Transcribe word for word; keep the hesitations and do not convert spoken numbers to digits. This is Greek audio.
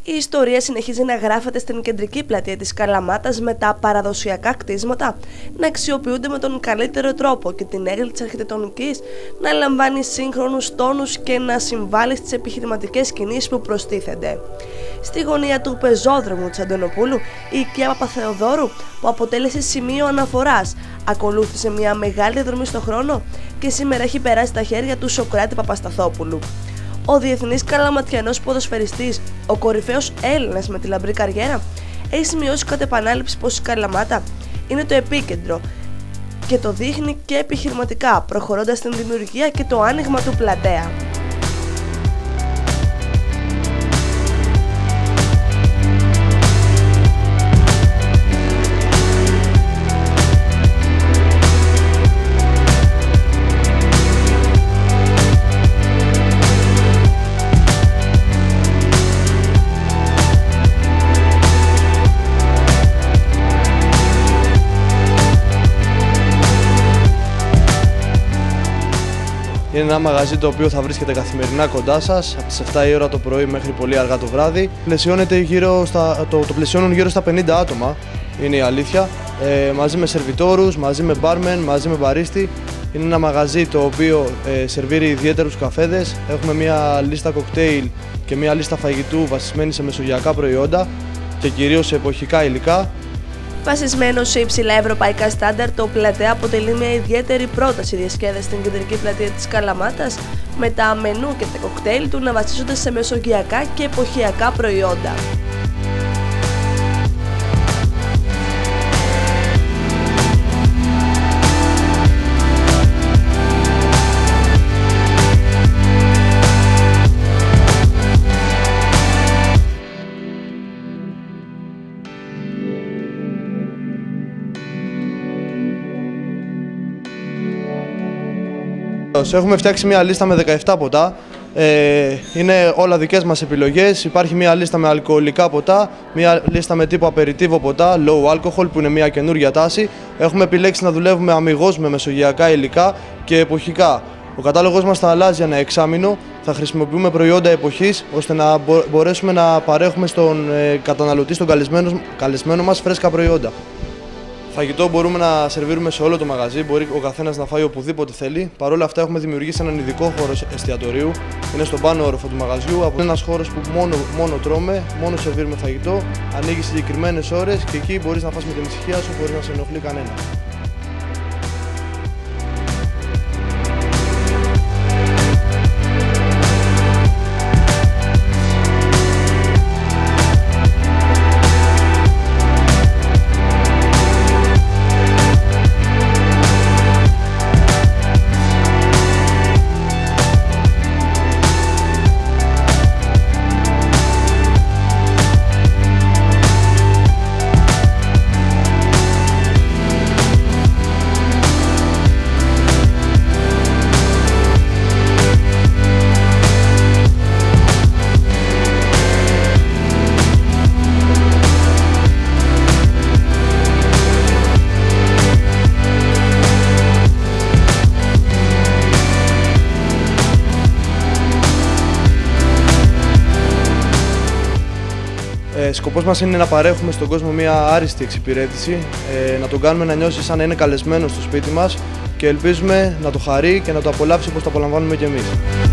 Η ιστορία συνεχίζει να γράφεται στην κεντρική πλατεία της Καλαμάτας, με τα παραδοσιακά κτίσματα να αξιοποιούνται με τον καλύτερο τρόπο και την έγκλη της αρχιτεκτονικής να λαμβάνει σύγχρονους τόνους και να συμβάλλει στις επιχειρηματικές κινήσεις που προστίθενται. Στη γωνία του πεζόδρομου της Αντωνοπούλου, η οικία Παπαθεοδόρου, που αποτέλεσε σημείο αναφοράς, ακολούθησε μια μεγάλη διαδρομή στον χρόνο και σήμερα έχει περάσει στα χέρια του Σωκράτη Παπασταθόπουλου. Ο διεθνής καλαματιανός ποδοσφαιριστής, ο κορυφαίος Έλληνας με τη λαμπρή καριέρα, έχει σημειώσει κατ' επανάληψη πως η Καλαμάτα είναι το επίκεντρο και το δείχνει και επιχειρηματικά, προχωρώντας στην δημιουργία και το άνοιγμα του πλατέα. Είναι ένα μαγαζί το οποίο θα βρίσκεται καθημερινά κοντά σας, από τις εφτά η ώρα το πρωί μέχρι πολύ αργά το βράδυ. Πλαισιώνεται γύρω στα, το, το πλαισιώνουν γύρω στα πενήντα άτομα, είναι η αλήθεια, ε, μαζί με σερβιτόρους, μαζί με μπάρμεν, μαζί με μπαρίστη. Είναι ένα μαγαζί το οποίο ε, σερβίρει ιδιαίτερους καφέδες. Έχουμε μια λίστα κοκτέιλ και μια λίστα φαγητού βασισμένη σε μεσογειακά προϊόντα και κυρίως σε εποχικά υλικά. Βασισμένο σε υψηλά ευρωπαϊκά στάνταρ, το πλατέα αποτελεί μια ιδιαίτερη πρόταση διασκέδασης στην κεντρική πλατεία της Καλαμάτας, με τα μενού και τα κοκτέιλ του να βασίζονται σε μεσογειακά και εποχιακά προϊόντα. Έχουμε φτιάξει μια λίστα με δεκαεπτά ποτά, ε, είναι όλα δικές μας επιλογές. Υπάρχει μια λίστα με αλκοολικά ποτά, μια λίστα με τύπο απεριτίβο ποτά, low alcohol, που είναι μια καινούργια τάση. Έχουμε επιλέξει να δουλεύουμε αμιγώς με μεσογειακά υλικά και εποχικά. Ο κατάλογος μας θα αλλάζει ένα εξάμηνο, θα χρησιμοποιούμε προϊόντα εποχής ώστε να μπορέσουμε να παρέχουμε στον καταναλωτή, στον καλεσμένο, καλεσμένο μας, φρέσκα προϊόντα. Φαγητό μπορούμε να σερβίρουμε σε όλο το μαγαζί, μπορεί ο καθένας να φάει οπουδήποτε θέλει. Παρ' όλα αυτά έχουμε δημιουργήσει έναν ειδικό χώρο εστιατορίου, είναι στον πάνω όροφο του μαγαζιού. Είναι ένας χώρος που μόνο, μόνο τρώμε, μόνο σερβίρουμε φαγητό, ανοίγει συγκεκριμένες ώρες και εκεί μπορείς να φας με την ησυχία σου, χωρίς να σε ενοχλεί κανένα. Σκοπός μας είναι να παρέχουμε στον κόσμο μια άριστη εξυπηρέτηση, να τον κάνουμε να νιώσει σαν να είναι καλεσμένος στο σπίτι μας και ελπίζουμε να το χαρεί και να το απολαύσει όπως το απολαμβάνουμε κι εμείς.